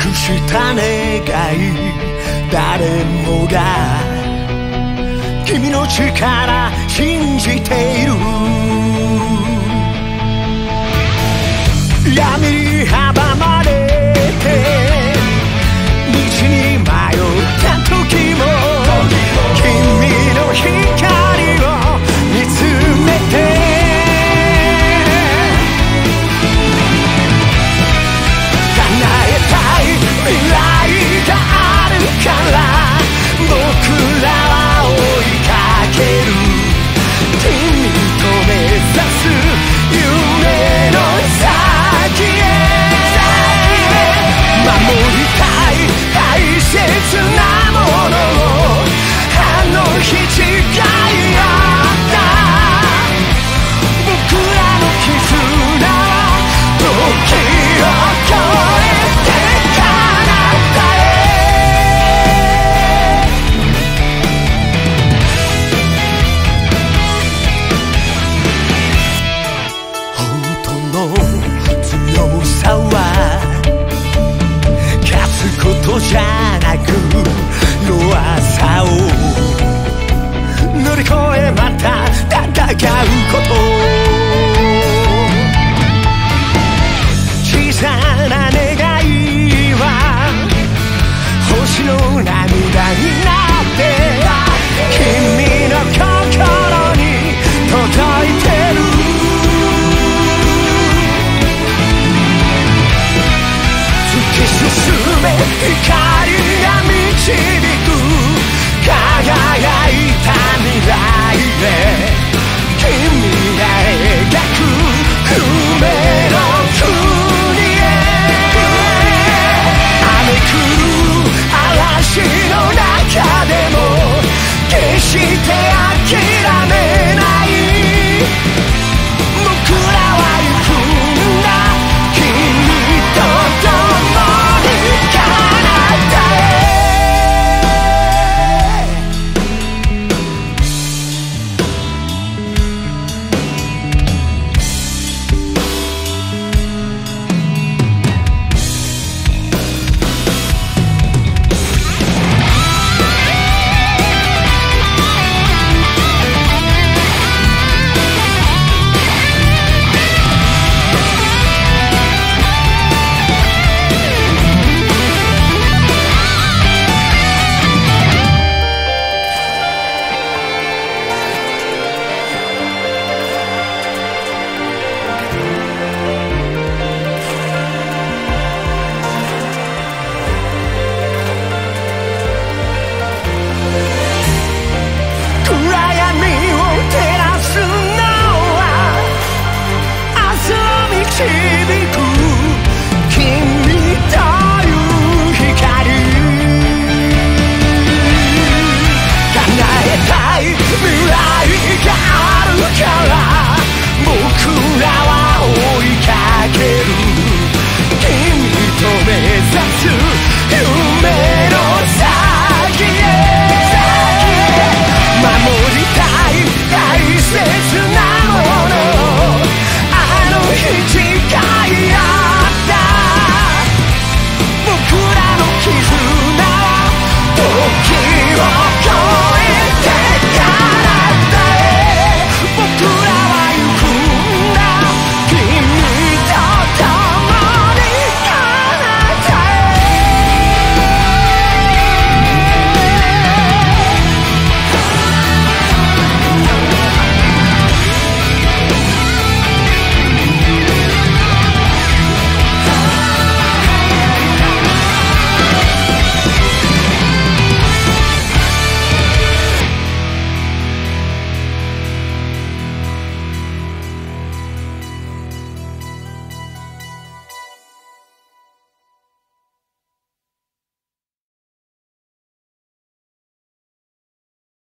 した願い、誰もが君の力信じている。闇に阻まれて道に迷った時も、君の光を見つめて未来があるから僕らは追いかける。君と目指す夢の先へ守りたい大切なものをあの日誓い合った僕らの絆は時を超えてことじゃなく弱さを乗り越えまた戦うこと。小さな願いは星の涙になって君の心に届いてる。進め光が導く輝いた未来へ、君が描く夢の国へ。雨降る嵐の中でも決して諦め